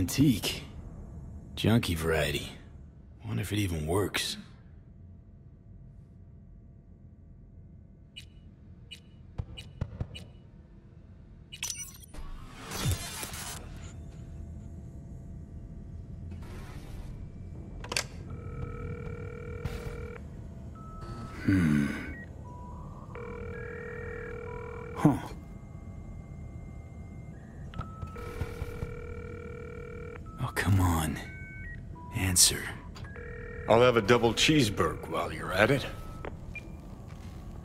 Antique. Junky variety. Wonder if it even works. Huh. Oh, come on. Answer. I'll have a double cheeseburger while you're at it.